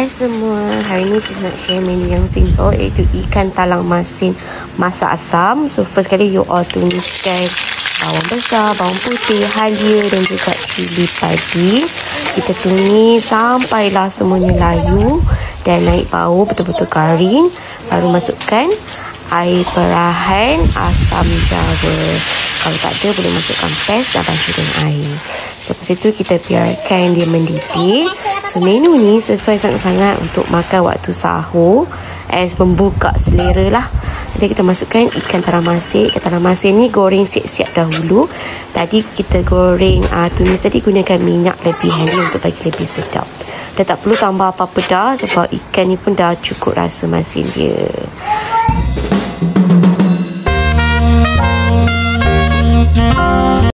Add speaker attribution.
Speaker 1: Hai semua, hari ni saya nak share menu yang simple iaitu ikan talang masin masak asam. So first kali you all tumiskan bawang besar, bawang putih, halia dan juga cili padi. Kita tumis sampailah semuanya layu dan naik bau betul-betul garing. Baru masukkan air perahan, asam jawa. Kalau tak ada boleh masukkan pes dan bancuh dengan air. Lepas itu kita biarkan dia mendidih. So menu ni sesuai sangat-sangat untuk makan waktu sahur, as membuka selera lah. Jadi kita masukkan ikan talang masin. Ikan talang masin ni goreng siap-siap dahulu. Tadi kita goreng tumis tadi gunakan minyak lebih handy untuk bagi lebih sedap. Dan tak perlu tambah apa-apa dah sebab ikan ni pun dah cukup rasa masin dia.